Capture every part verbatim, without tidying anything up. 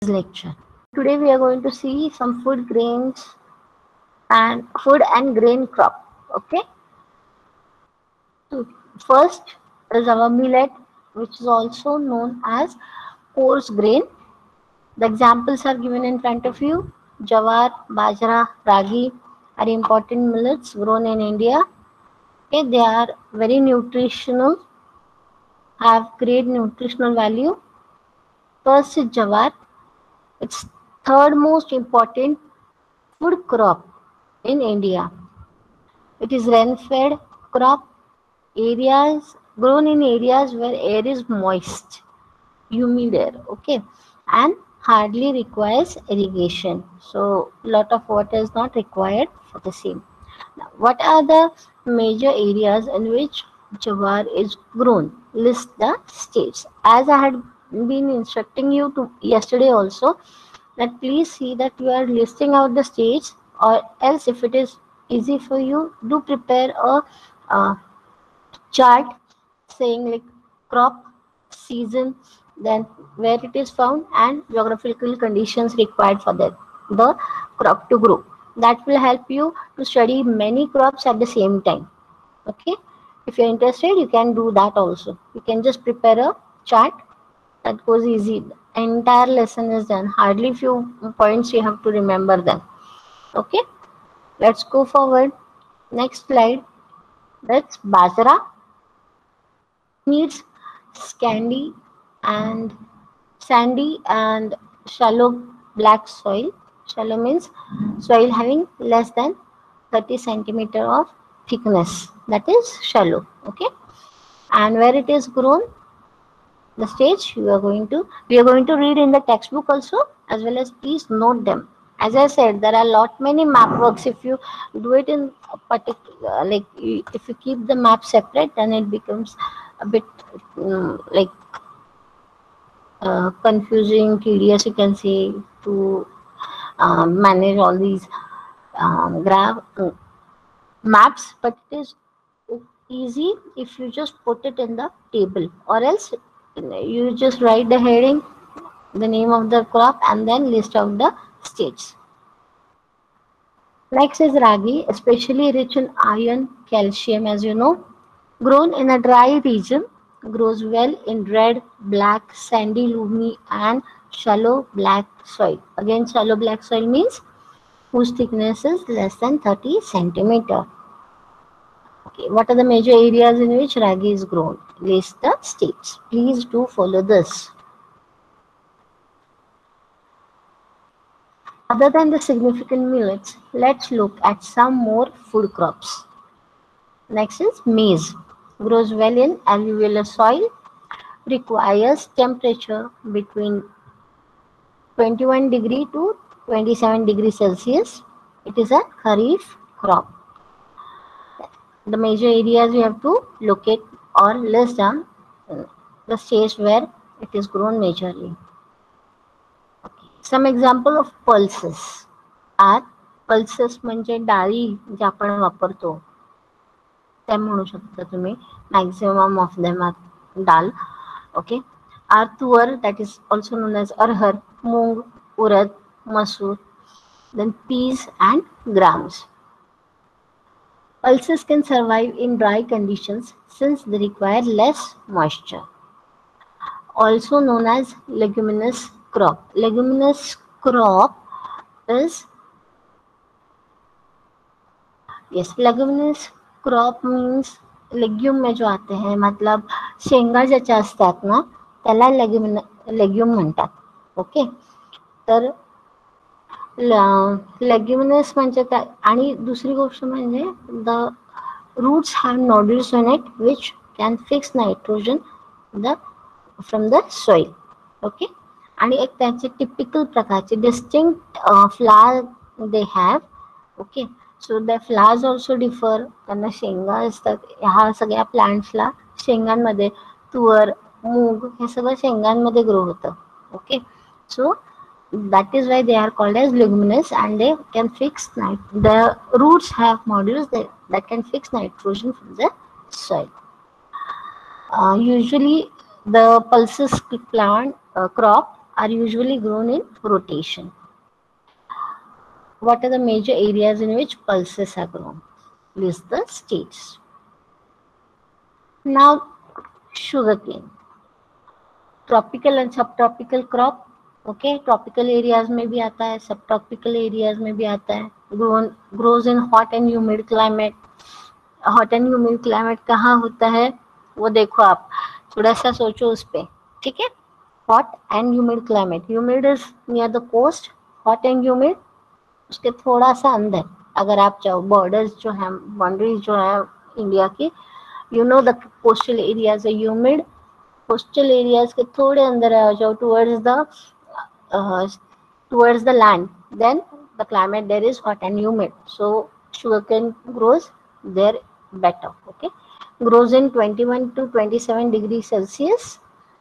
lecture. Today we are going to see some food grains and food and grain crop. Okay. So first is our millet, which is also known as coarse grain. The examples are given in front of you. Jawar, bajra, ragi are important millets grown in India. Okay, they are very nutritional, have great nutritional value. First is jawar. It's third most important food crop in India. It is rain-fed crop areas grown in areas where air is moist, humid air, okay, and hardly requires irrigation. So lot of water is not required for the same. Now, what are the major areas in which jawar is grown? List the states. As I had been instructing you to yesterday also, that please see that you are listing out the states, or else if it is easy for you, do prepare a uh, chart saying like crop, season, then where it is found, and geographical conditions required for that the crop to grow. That will help you to study many crops at the same time. Okay, if you're interested, you can do that also. You can just prepare a chart that goes easy. The entire lesson is done. Hardly few points you have to remember them. Okay, let's go forward. Next slide. That's bajra. Needs sandy and sandy and shallow black soil. Shallow means soil having less than thirty centimeter of thickness. That is shallow. Okay, and where it is grown, the stage you are going to we are going to read in the textbook also, as well as please note them. As I said, there are lot many map works. If you do it in a particular, like if you keep the map separate, then it becomes a bit um, like uh, confusing, tedious, you can say, to um, manage all these um, graph uh, maps. But it is easy if you just put it in the table, or else you just write the heading, the name of the crop, and then list out the states. Next is ragi, especially rich in iron, calcium, as you know. Grown in a dry region, grows well in red, black, sandy, loamy, and shallow black soil. Again, shallow black soil means whose thickness is less than thirty centimeter. Okay, what are the major areas in which ragi is grown? List the states. Please do follow this. Other than the significant millets, let's look at some more food crops. Next is maize. Grows well in alluvial soil, requires temperature between twenty-one degree to twenty-seven degree Celsius. It is a kharif crop. The major areas you have to locate or list down uh, the states where it is grown majorly. Some example of pulses are pulses म्हणजे डाळी जे आपण वापरतो त्या म्हणू शकता तुम्ही. Maximum of them are dal. Okay, are tur, that is also known as arhar, moong, urad, masoor, then peas and grams. Pulses can survive in dry conditions since they require less moisture. Also known as leguminous crop. Leguminous crop is, yes, leguminous crop means legume में जो आते हैं, मतलब शेंगा ज्याच्या असतात ना त्याला लेग्युम लेग्यूम म्हणतात. ओके, तर लेग्युमिनस म्हणजे काय, आणि दुसरी गोष्ट म्हणजे the roots have nodules in it which can fix nitrogen the from the soil. Okay, आणि एक त्याचे टिपिकल प्रकारचे distinct flower they have. Okay, so the flowers also differ. त्यांना शेंगा असतात. ह्या सगळ्या प्लांट्सला शेंगांमध्ये तुवर, मूग हे सगळं शेंगांमध्ये ग्रो होतं. Okay, so that is why they are called as leguminous, and they can fix nit the roots have modules that, that can fix nitrogen from the soil. Uh, usually the pulses plant uh, crop are usually grown in rotation. What are the major areas in which pulses are grown? List the states. Now, sugarcane. Tropical and subtropical crop. Okay, tropical areas में भी आता है, सब tropical areas में भी आता है. Grown grows in hot and humid climate. Hot and humid climate कहाँ होता है वो देखो, आप थोड़ा सा सोचो उस पे. ठीक है, hot and humid climate. Humid is near the coast, hot and humid उसके थोड़ा सा अंदर. अगर आप चाहो बॉर्डर्स जो है, बाउंड्रीज जो है इंडिया की, you know the coastal areas है ह्यूमिड. कोस्टल एरियाज के थोड़े अंदर आ जाओ, towards the towards the land, then the climate there is hot and humid, so sugarcane grows there better. Okay, grows in twenty-one to twenty-seven degrees Celsius,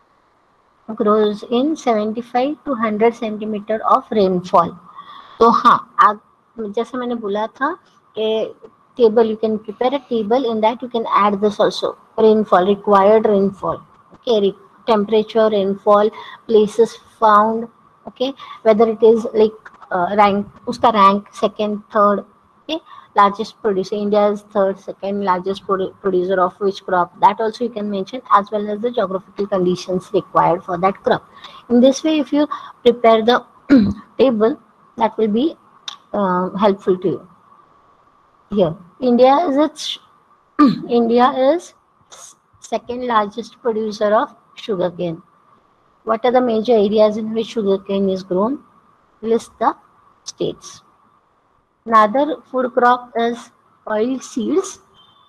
grows in seventy-five to one hundred centimeter of rainfall. तो हाँ, आप जैसे मैंने बोला था कि table, you can prepare a table, in that you can add this also, rainfall, required rainfall. Okay, temperature, rainfall, places found. Okay, whether it is like uh, rank, uska rank second, third. Okay, largest producer, India is third, second largest produ- producer of which crop, that also you can mention, as well as the geographical conditions required for that crop. In this way, if you prepare the table, that will be uh, helpful to you. Here, India is its India is second largest producer of sugarcane. What are the major areas in which sugarcane is grown? List the states. Another food crop is oil seeds.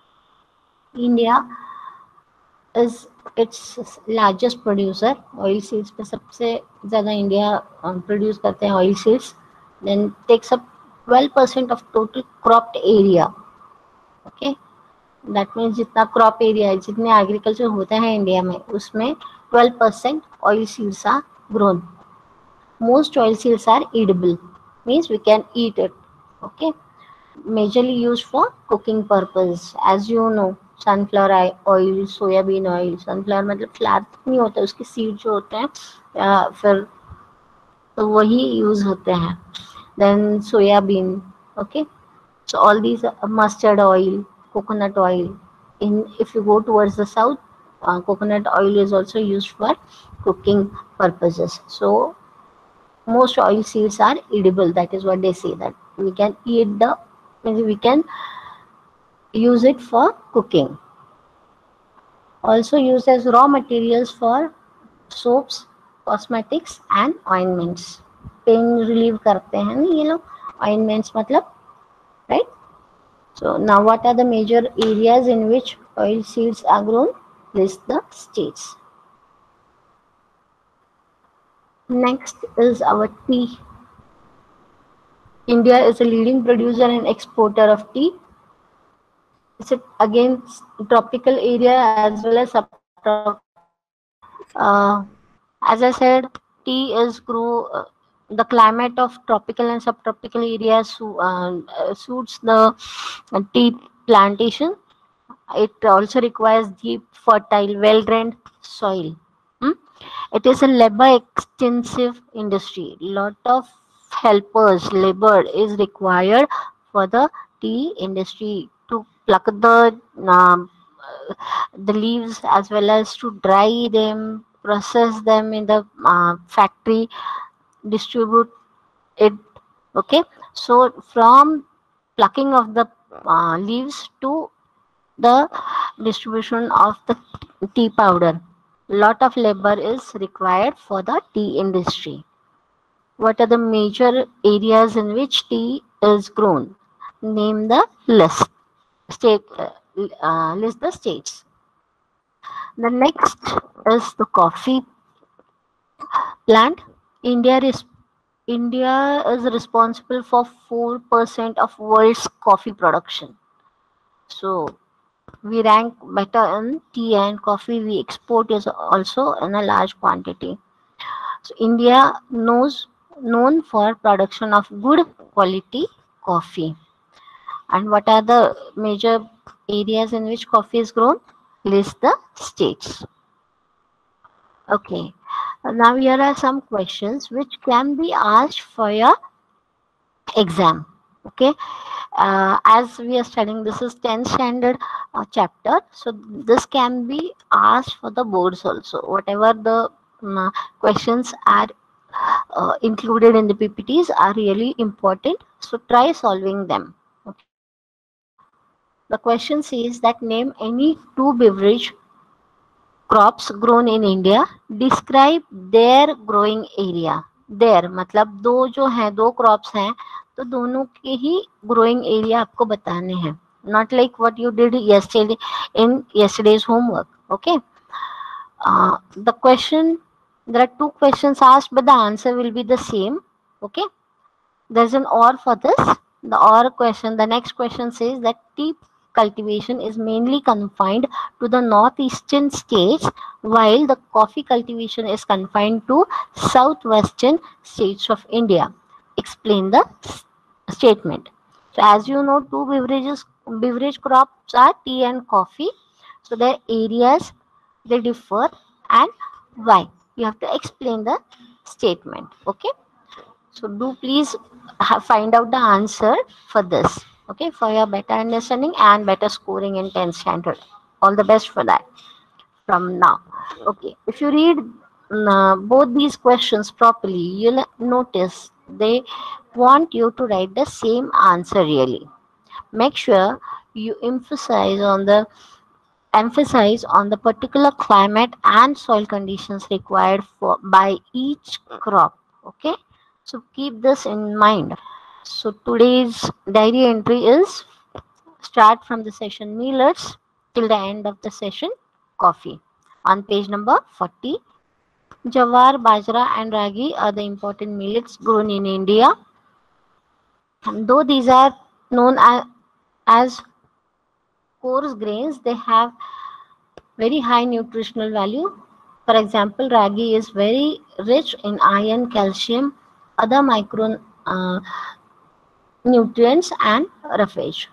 India is its largest producer. Oil seeds पे सबसे ज़्यादा India produce करते हैं oil seeds. Then takes up twelve percent of total cropped area. Okay, that means जितना crop area है, जितने agriculture होता है इंडिया में, उसमें twelve percent oil seeds are grown. Most oil seeds are edible, means we can eat it. Okay, majorly used for cooking purpose. As you know, sunflower oil, soyabean oil. sunflower मतलब flower नहीं होता, उसके seed जो होते हैं आ, फिर तो वही यूज होते हैं. Then soyabean. Okay, so all these uh, mustard oil, coconut oil. In if you go towards the south, uh, coconut oil is also used for cooking purposes. So most oil seeds are edible. That is what they say, that we can eat the, we can use it for cooking. Also used as raw materials for soaps, cosmetics and ointments. Pain relieve करते हैं ना ये लोग, ointments मतलब, right? So now what are the major areas in which oil seeds are grown? List the states. Next is our tea. India is a leading producer and exporter of tea. It's a, again, tropical area as well as subtropical. Uh, as I said, tea is grow. Uh, the climate of tropical and subtropical areas su- uh, uh, suits the uh, tea plantation. It also requires deep, fertile, well-drained soil. Hmm? It is a labor-extensive industry. Lot of helpers, labor is required for the tea industry to pluck the um, uh, the leaves, as well as to dry them, process them in the uh, factory, distribute it. Okay, so from plucking of the uh, leaves to the distribution of the tea powder, lot of labor is required for the tea industry. What are the major areas in which tea is grown? Name the list. State, uh, uh, list the states. The next is the coffee plant. India is India is responsible for four percent of world's coffee production. So we rank better in tea and coffee. We export is also in a large quantity. So India knows known for production of good quality coffee. And what are the major areas in which coffee is grown? List the states. Okay. Now here are some questions which can be asked for your exam. Okay, uh, as we are studying, this is tenth standard uh, chapter, so this can be asked for the boards also. Whatever the um, questions are uh, included in the P P Ts are really important, so try solving them. Okay, the question says that name any two beverage crops grown in India, describe their growing area. Their मतलब दो जो हैं, दो crops हैं, तो दोनों के ही growing area आपको बताने हैं. Not like what you did yesterday in yesterday's homework. Okay. Uh, the question, there are two questions asked, but the answer will be the same. Okay. There's an or for this. The or question, the next question says that tea cultivation is mainly confined to the northeastern states, while the coffee cultivation is confined to southwestern states of India. Explain the s- statement. So, as you know, two beverages beverage crops are tea and coffee. So, their areas they differ, and why. You have to explain the statement. Okay. So do please ha- find out the answer for this. Okay, for your better understanding and better scoring in tenth standard. All the best for that from now. Okay, if you read mm, uh, both these questions properly, you'll notice they want you to write the same answer really. Make sure you emphasize on the emphasize on the particular climate and soil conditions required for by each crop. Okay, so keep this in mind. So today's diary entry is start from the session millets till the end of the session coffee. On page number forty, jawar, bajra and ragi are the important millets grown in India. And though these are known as, as coarse grains, they have very high nutritional value. For example, ragi is very rich in iron, calcium, other micro uh, nutrients, and roughage.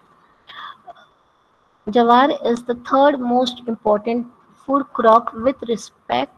Jawar is the third most important food crop with respect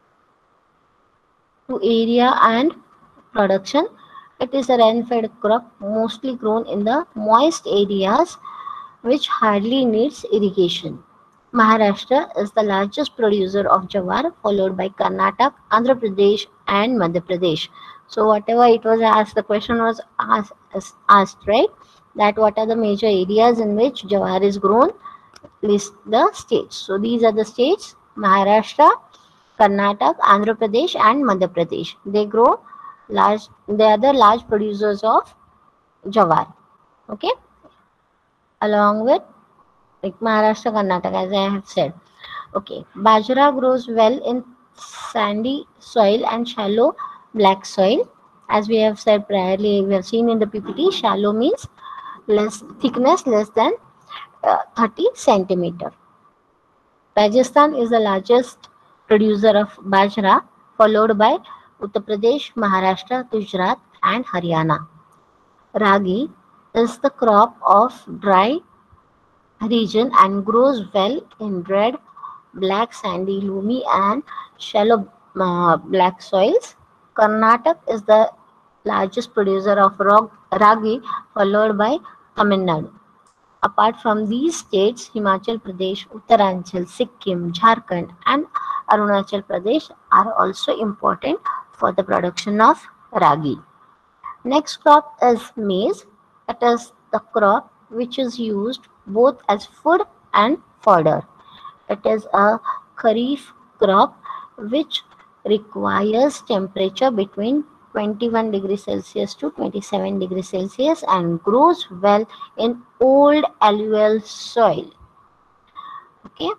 to area and production. It is a rain-fed crop mostly grown in the moist areas which hardly needs irrigation. Maharashtra is the largest producer of jawar, followed by Karnataka, Andhra Pradesh, and Madhya Pradesh. So, whatever it was asked, the question was asked, asked right? That what are the major areas in which jawar is grown? List the states. So, these are the states: Maharashtra, Karnataka, Andhra Pradesh, and Madhya Pradesh. They grow large. They are the large producers of jawar. Okay, along with like Maharashtra, Karnataka, as I have said. Okay, Bajra grows well in sandy soil and shallow black soil. As we have said priorly, we have seen in the P P T, shallow means less thickness less than uh, thirty centimeter. Rajasthan is the largest producer of Bajra, followed by Uttar Pradesh, Maharashtra, Gujarat, and Haryana. Ragi is the crop of dry region and grows well in red, black, sandy, loamy, and shallow uh, black soils. Karnataka is the largest producer of rog- ragi, followed by Tamil Nadu. Apart from these states, Himachal Pradesh, Uttaranchal, Sikkim, Jharkhand, and Arunachal Pradesh are also important for the production of ragi. Next crop is maize. It is the crop which is used both as food and fodder. It is a kharif crop which requires temperature between twenty-one degrees Celsius to twenty-seven degrees Celsius and grows well in old alluvial soil. Okay.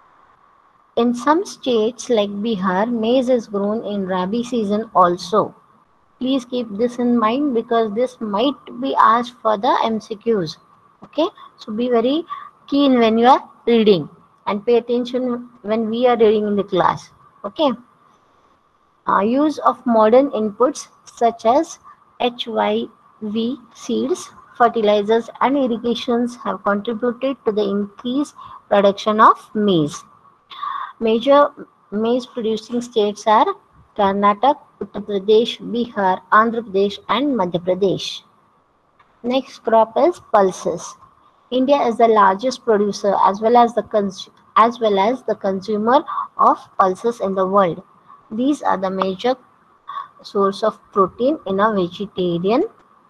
In some states like Bihar, maize is grown in Rabi season also. Please keep this in mind because this might be asked for the M C Qs. Okay, so be very keen when you are reading and pay attention when we are reading in the class. Okay, uh, use of modern inputs such as H Y V seeds, fertilizers, and irrigations have contributed to the increased production of maize. Major maize producing states are Karnataka, Uttar Pradesh, Bihar, Andhra Pradesh, and Madhya Pradesh. Next crop is pulses. India is the largest producer as well as the cons- as well as the consumer of pulses in the world. These are the major source of protein in a vegetarian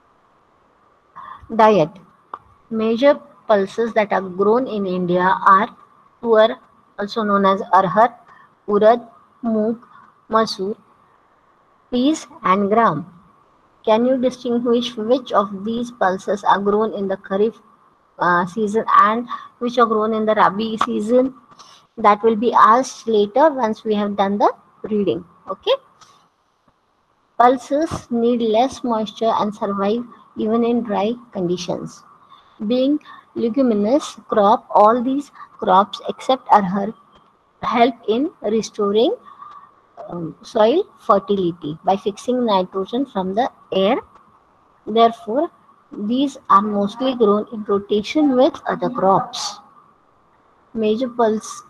diet. Major pulses that are grown in India are tuar, also known as arhar, urad, moong, masoor, peas, and gram. Can you distinguish which of these pulses are grown in the Kharif uh, season and which are grown in the Rabi season? That will be asked later once we have done the reading. Okay. Pulses need less moisture and survive even in dry conditions. Being leguminous crop, all these crops except arhar help in restoring um, soil fertility by fixing nitrogen from the air. Therefore, these are mostly grown in rotation with other crops. Major pulse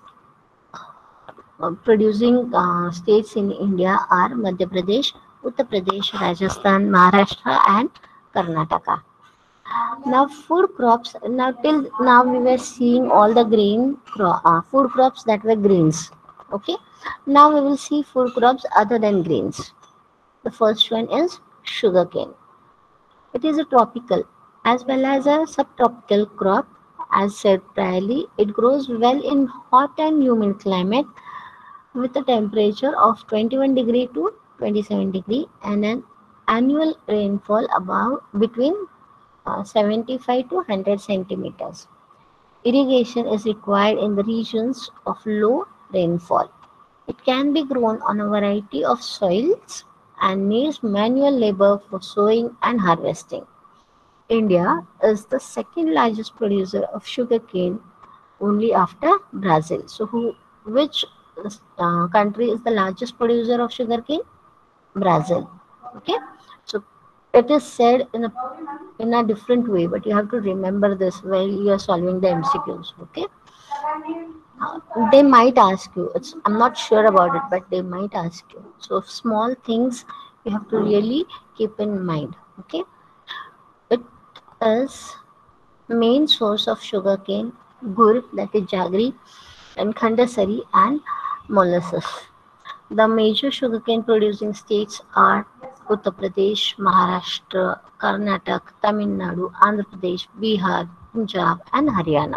uh, producing uh, states in India are Madhya Pradesh, Uttar Pradesh, Rajasthan, Maharashtra, and Karnataka. Now, food crops. Now, till now, we were seeing all the grain cro- uh, food crops that were grains. Okay. Now, we will see food crops other than grains. The first one is sugarcane. It is a tropical as well as a subtropical crop. As said priorly, it grows well in hot and humid climate with a temperature of twenty-one degree to twenty-seven degree and an annual rainfall above between uh, seventy-five to one hundred centimeters. Irrigation is required in the regions of low rainfall. It can be grown on a variety of soils and needs manual labor for sowing and harvesting. India is the second largest producer of sugarcane only after Brazil. So, who, which uh, country is the largest producer of sugarcane? Brazil. Okay. So, it is said in a in a different way, but you have to remember this while you are solving the M C Qs. Okay. Uh, they might ask you. It's I'm not sure about it, but they might ask you. So, small things you have to really keep in mind. Okay. It is main source of sugarcane, gur, that is jaggery, and khandasari, and molasses. The major sugarcane producing states are Uttar Pradesh, Maharashtra, Karnataka, Tamil Nadu, Andhra Pradesh, Bihar, Punjab, and Haryana.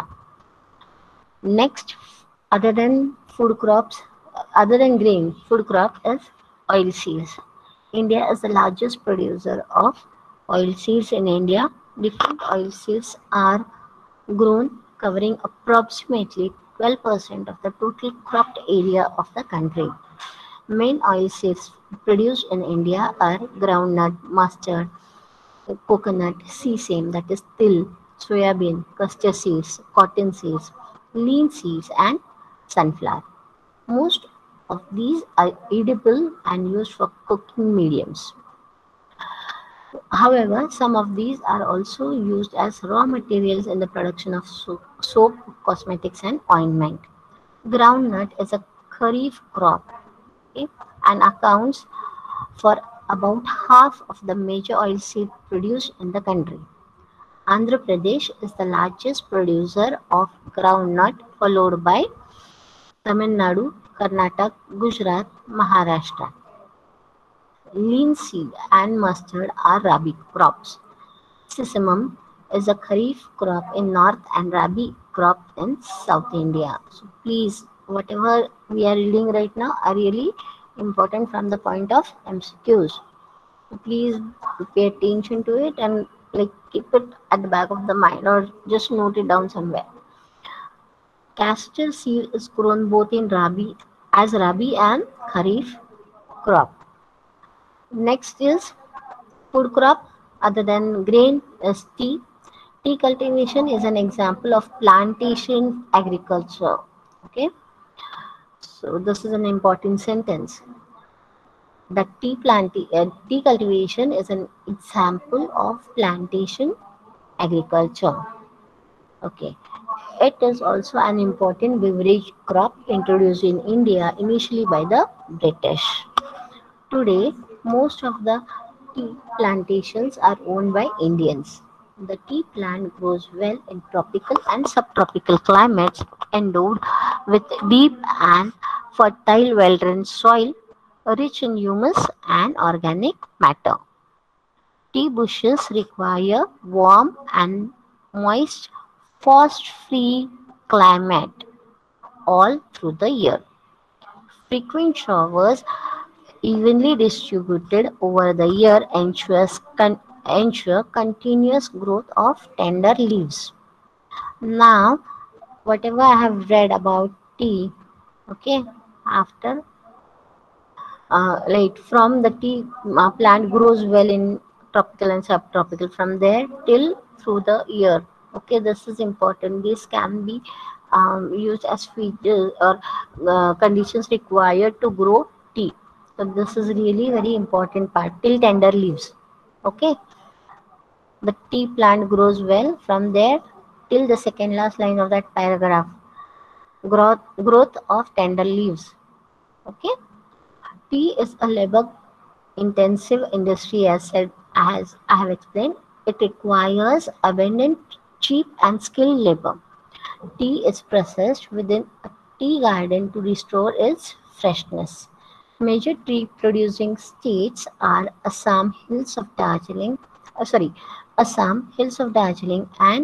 Next, other than food crops, other than grain, food crop is oilseeds. India is the largest producer of oilseeds in India. Different oilseeds are grown, covering approximately twelve percent of the total cropped area of the country. Main oilseeds produced in India are groundnut, mustard, coconut, sesame, that is til, soybean, castor seeds, cotton seeds, lean seeds, and sunflower. Most of these are edible and used for cooking mediums. However, some of these are also used as raw materials in the production of soap, soap cosmetics, and ointment. Groundnut is a kharif crop, okay, and accounts for about half of the major oilseed produced in the country. Andhra Pradesh is the largest producer of groundnut, followed by Tamil Nadu, Karnataka, Gujarat, Maharashtra. Linseed and mustard are rabi crops. Sesame is a kharif crop in north and rabi crop in south India. So please, whatever we are reading right now are really important from the point of M C Qs. So please pay attention to it and like keep it at the back of the mind or just note it down somewhere. Castor seed is grown both in rabi as rabi and kharif crop. Next is food crop other than grain is tea. Tea cultivation is an example of plantation agriculture. Okay, so this is an important sentence. The tea planti- uh, tea cultivation is an example of plantation agriculture. Okay, it is also an important beverage crop introduced in India initially by the British. Today, most of the tea plantations are owned by Indians. The tea plant grows well in tropical and subtropical climates, endowed with deep and fertile, well-drained soil, rich in humus and organic matter. Tea bushes require warm and moist, frost-free climate all through the year. Frequent showers, evenly distributed over the year, ensures con- ensure continuous growth of tender leaves. Now, whatever I have read about tea, okay, after uh, like from the tea uh, plant grows well in tropical and subtropical from there till through the year. Okay, this is important. This can be um, used as features or uh, conditions required to grow tea. So this is really very important part till tender leaves. Okay, the tea plant grows well from there till the second last line of that paragraph. Growth growth of tender leaves. Okay, tea is a labor intensive industry as said as I have explained. It requires abundant, cheap and skilled labor. Tea is processed within a tea garden to restore its freshness. Major tea producing states are Assam, Hills of Darjeeling, uh, sorry, Assam, Hills of Darjeeling and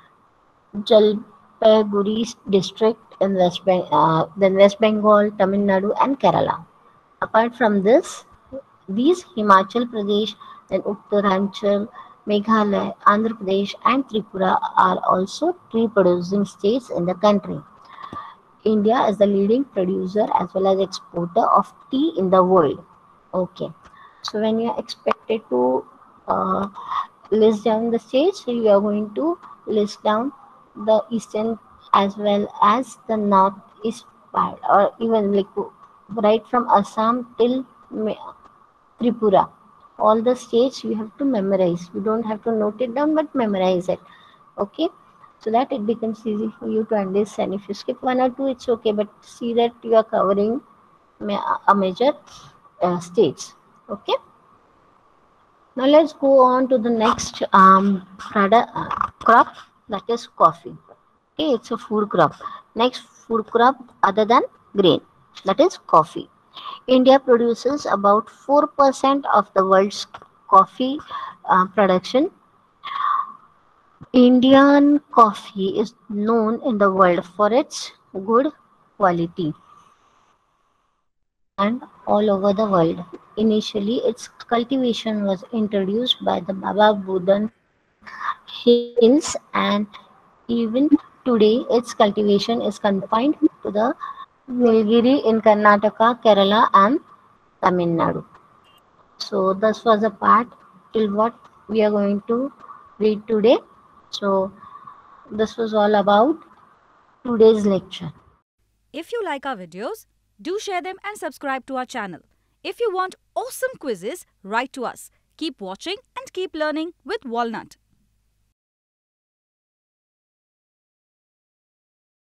Jalpaiguri district in West, ben- uh, then West Bengal, Tamil Nadu and Kerala. Apart from this, these Himachal Pradesh, then Uttaranchal, Meghalaya, Andhra Pradesh, and Tripura are also tea producing states in the country. India is the leading producer as well as exporter of tea in the world. Okay, so when you are expected to uh, list down the states, so you are going to list down the eastern as well as the northeast part, or even like right from Assam till Tripura. All the states you have to memorize. You don't have to note it down, but memorize it. Okay, so that it becomes easy for you to understand. If you skip one or two, it's okay, but see that you are covering ma- a major uh, states. Okay, now let's go on to the next um, product, uh, crop, that is coffee. Okay, it's a food crop. Next food crop other than grain, that is coffee. India produces about four percent of the world's coffee uh, production. Indian coffee is known in the world for its good quality and all over the world. Initially, its cultivation was introduced by the Baba Budan Hills, and even today, its cultivation is confined to the Nilgiri in Karnataka, Kerala, and Tamil Nadu. So this was a part till what we are going to read today. So this was all about today's lecture. If you like our videos, do share them and subscribe to our channel. If you want awesome quizzes, write to us. Keep watching and keep learning with Walnut.